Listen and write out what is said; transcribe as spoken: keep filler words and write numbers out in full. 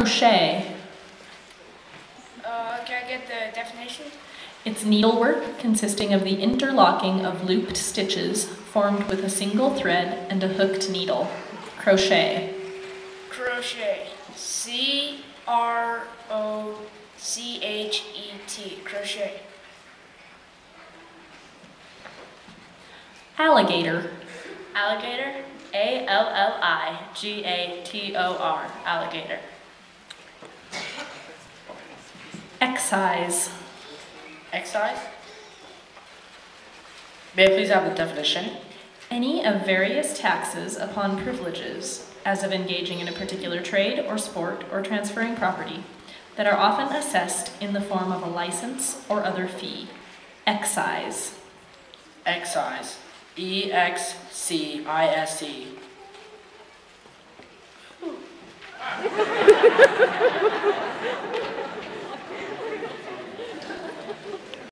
Crochet. Uh, can I get the definition? It's needlework consisting of the interlocking of looped stitches formed with a single thread and a hooked needle. Crochet. Crochet. C R O C H E T. Crochet. Alligator. Alligator. A L L I G A T O R. Alligator. Excise. Excise? May I please have the definition? Any of various taxes upon privileges, as of engaging in a particular trade or sport or transferring property, that are often assessed in the form of a license or other fee. Excise. Excise. E X C I S E.